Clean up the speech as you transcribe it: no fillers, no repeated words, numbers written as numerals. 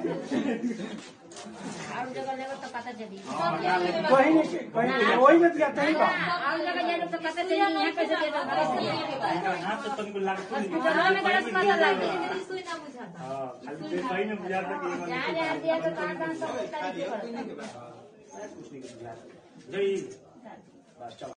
और जगह लेगा तो पता चली वही में दिया था और जगह जाने तो पता चली यहाँ कैसे दे दो हां तो तुमको लागतो नहीं जगह में गलत पता लग गया सुई ना बुझाता हां खाली सही में बुझाता कि जहाँ जहाँ दिया तो कहाँ सब तरीके कुछ नहीं बुझाता जय बस चलो।